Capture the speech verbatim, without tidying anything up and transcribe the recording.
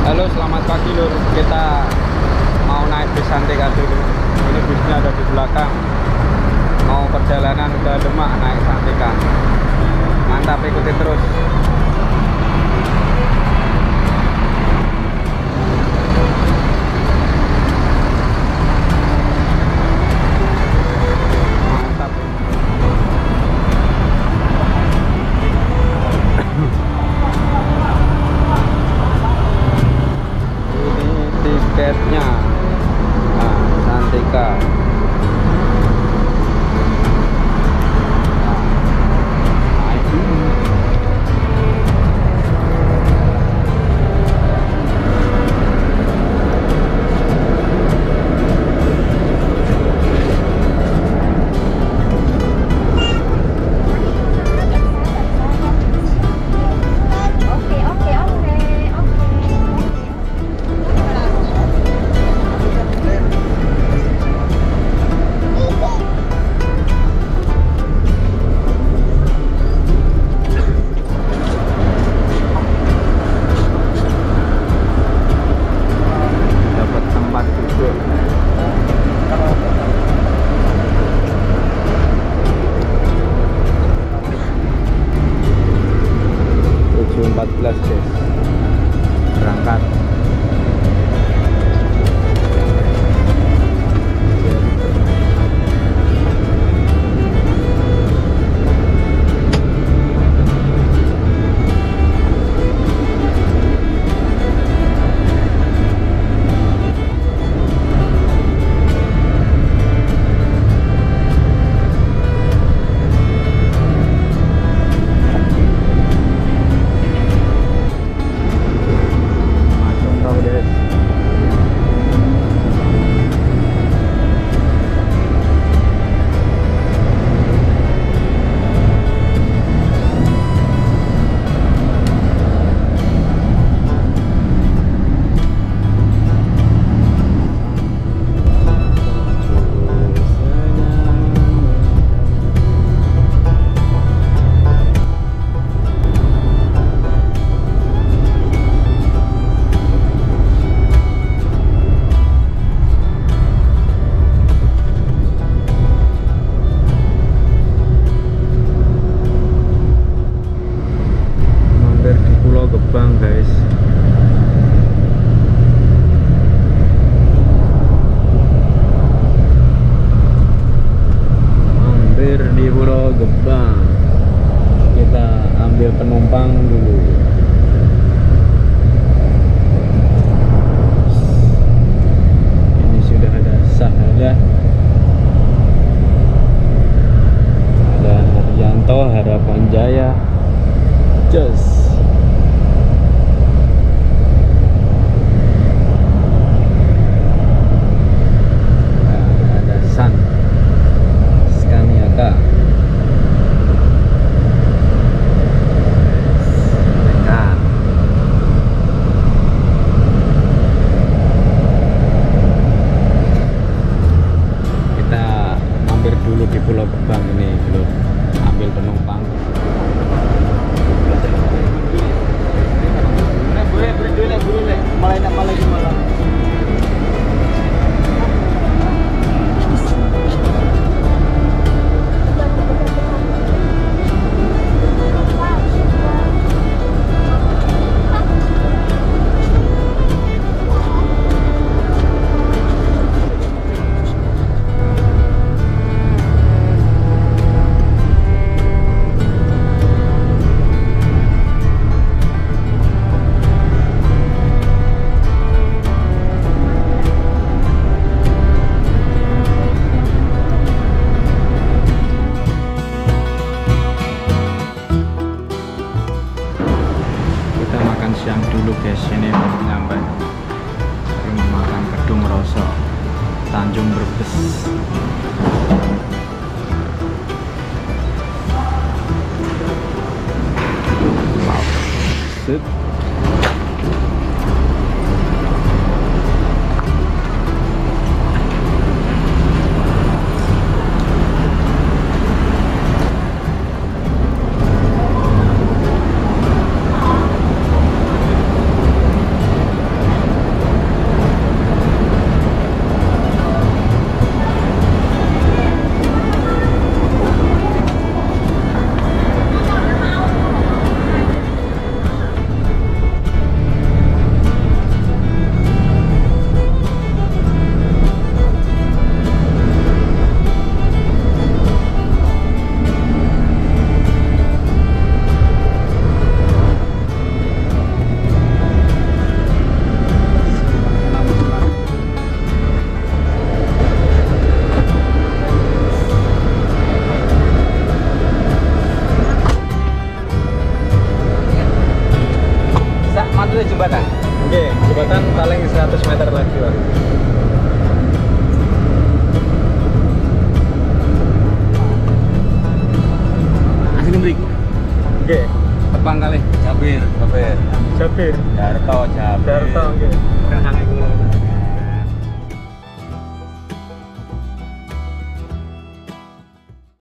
Halo, selamat pagi Lur. Kita mau naik bis Santika dulu. Ini bisnya ada di belakang. Mau perjalanan ke Demak naik Santika. Mantap, ikuti terus. Mantap. Tiketnya nah, Santika nah, naik dulu. Oke, oke, oke, oke. Dapat tempat duduk. tujuh empat belas guys, berangkat. Macung tau guys. Mampir di Pulau Gebang guys. Mampir di Pulau Gebang. Kita ambil penumpang dulu. Ini sudah ada Sahadah, ada Haryanto, Harapan Jaya. Just nah, ada San Scaniaka. Nah, kita mampir dulu di Pulau Gebang ini dulu, ambil penumpang. Kita makan siang dulu guys, ini baru nyampe. Kita mau makan gedung rosok Tanjung Brebes. Wow. Sip. Oke, jembatan paling seratus meter lagi, Pak. Asli break. Oke, Tepang kali. Jabir. Jabir. Darto, Jabir. Darto, oke.